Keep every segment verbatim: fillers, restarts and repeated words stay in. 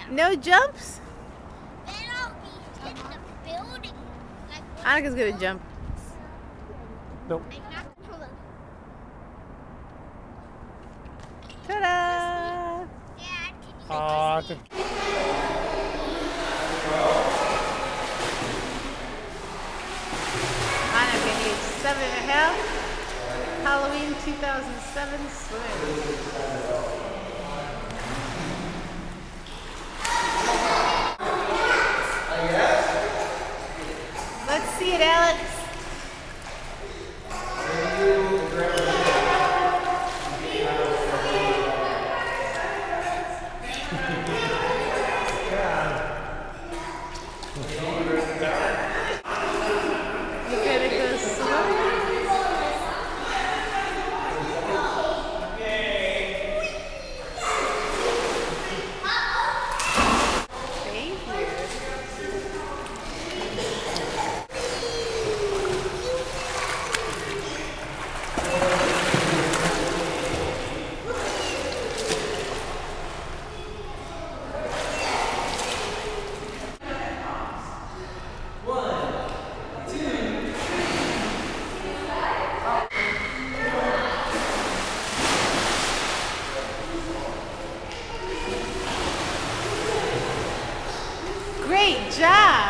No jumps? Then I'll be in the building. Like, Annika's gonna jump. Nope. Ta-da! Dad, can you Aw, see? Annika, age seven and a half. Halloween two thousand seven swim. Let's see it, Alex. You gotta go slow. Thank you. Great job!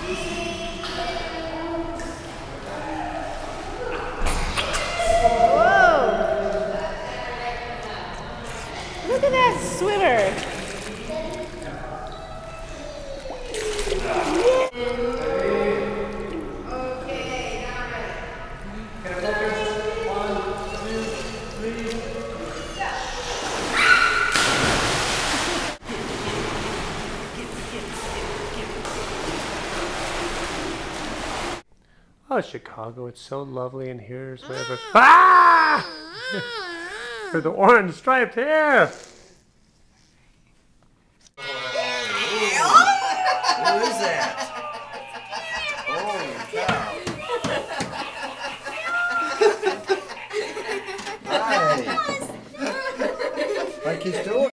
Whoa! Look at that swimmer! Okay, now ready. Oh, Chicago, it's so lovely in here. It's whatever. Ah! For the orange striped hair. Who is that? Holy cow. Nice. Like he's doing.